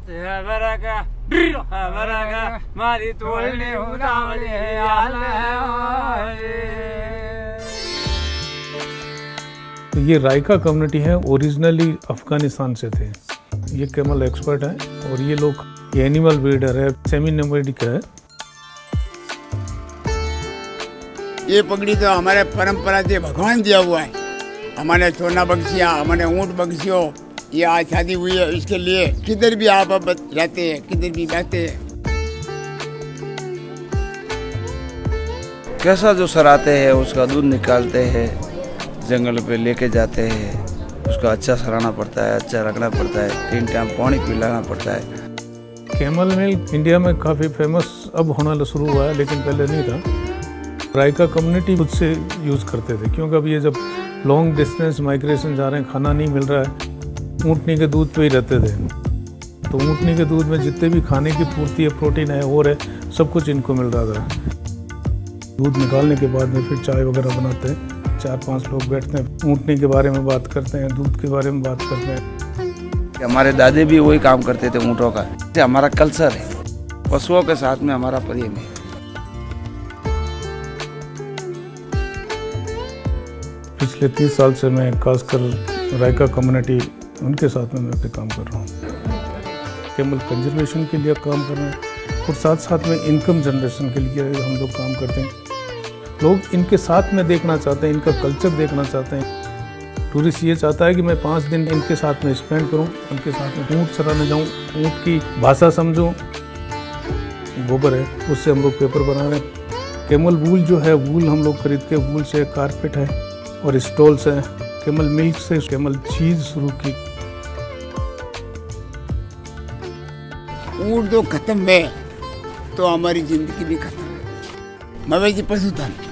तो ये राइका कम्युनिटी है, ओरिजिनली अफगानिस्तान से थे। ये कैमल एक्सपर्ट है और ये एनिमल ब्रीडर है, सेमी नोमैडिक है। ये पगड़ी तो हमारे परंपरा से भगवान दिया हुआ है। हमारे सोना बख्शिया, हमारे ऊँट बख्शियों, ये आज शादी हुई है, इसके लिए किधर भी आप जाते हैं, किधर भी बैठते हैं। कैसा जो सराते हैं उसका दूध निकालते हैं, जंगल पे लेके जाते हैं, उसका अच्छा सराना पड़ता है, अच्छा रखना पड़ता है, 3 टाइम पानी पिलाना पड़ता है। कैमल मिल्क इंडिया में काफ़ी फेमस अब होना शुरू हुआ है, लेकिन पहले नहीं था। राइका कम्युनिटी खुद से यूज़ करते थे, क्योंकि अब ये जब लॉन्ग डिस्टेंस माइग्रेशन जा रहे हैं, खाना नहीं मिल रहा है, ऊँटनी के दूध पे ही रहते थे। तो ऊँटनी के दूध में जितने भी खाने की पूर्ति है, प्रोटीन है और है, सब कुछ इनको मिल रहा था। दूध निकालने के बाद में फिर चाय वगैरह बनाते हैं, 4-5 लोग बैठते हैं, ऊँटनी के बारे में बात करते हैं, दूध के बारे में बात करते हैं। हमारे दादे भी वही काम करते थे ऊँटों का। ये हमारा कल्चर है, पशुओं के साथ में हमारा प्रेम है। पिछले 30 साल से मैं खासकर राइका कम्युनिटी उनके साथ में मैं काम कर रहा हूँ। कैमल कंजर्वेशन के लिए काम कर रहे हैं और साथ साथ में इनकम जनरेशन के लिए हम लोग काम करते हैं। लोग इनके साथ में देखना चाहते हैं, इनका कल्चर देखना चाहते हैं। टूरिस्ट ये चाहता है कि मैं 5 दिन इनके साथ में स्पेंड करूं, उनके साथ में ऊँट चराने जाऊं, ऊँट की भाषा समझूं। गोबर है, उससे हम लोग पेपर बना रहे हैं। कैमल वूल जो है, वूल हम लोग खरीद के वूल से कारपेट है और स्टॉल्स है। कैमल मिल्क से कैमल चीज़ शुरू की। ऊँट तो खत्म है तो हमारी जिंदगी भी खत्म है। मवेशी पशुधन